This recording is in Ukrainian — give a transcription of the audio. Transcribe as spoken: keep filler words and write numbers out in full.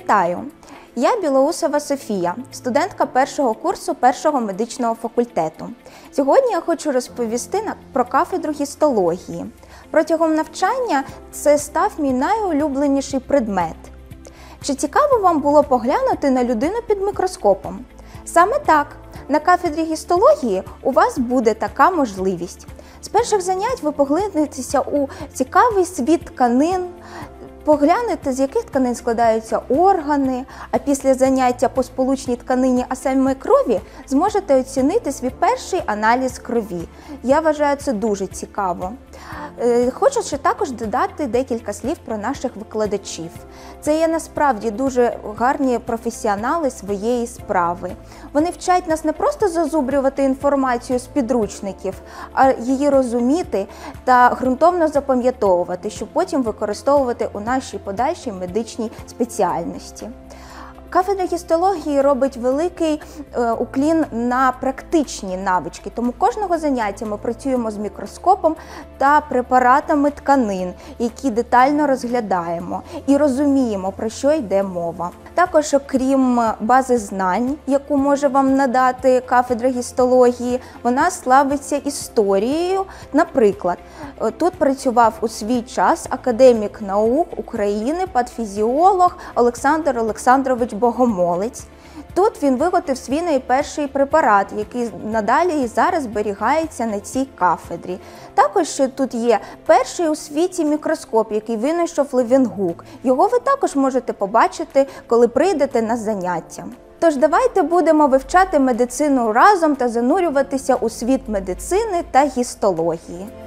Вітаю! Я Білоусова Софія, студентка першого курсу першого медичного факультету. Сьогодні я хочу розповісти про кафедру гістології. Протягом навчання це став мій найулюбленіший предмет. Чи цікаво вам було поглянути на людину під мікроскопом? Саме так, на кафедрі гістології у вас буде така можливість. З перших занять ви поглинетеся у цікавий світ тканин, поглянете, з яких тканин складаються органи, а після заняття по сполучній тканині, а саме крові, зможете оцінити свій перший аналіз крові. Я вважаю, це дуже цікаво. Хочу ще також додати декілька слів про наших викладачів. Це є насправді дуже гарні професіонали своєї справи. Вони вчать нас не просто зазубрювати інформацію з підручників, а її розуміти та ґрунтовно запам'ятовувати, щоб потім використовувати у нашій подальшій медичній спеціальності. Кафедра гістології робить великий е, уклін на практичні навички, тому кожного заняття ми працюємо з мікроскопом та препаратами тканин, які детально розглядаємо і розуміємо, про що йде мова. Також, окрім бази знань, яку може вам надати кафедра гістології, вона славиться історією. Наприклад, тут працював у свій час академік наук України, патофізіолог Олександр Олександрович Богомолець. Тут він виготовив свій найперший препарат, який надалі і зараз зберігається на цій кафедрі. Також тут є перший у світі мікроскоп, який винайшов Левенгук. Його ви також можете побачити, коли прийдете на заняття. Тож давайте будемо вивчати медицину разом та занурюватися у світ медицини та гістології.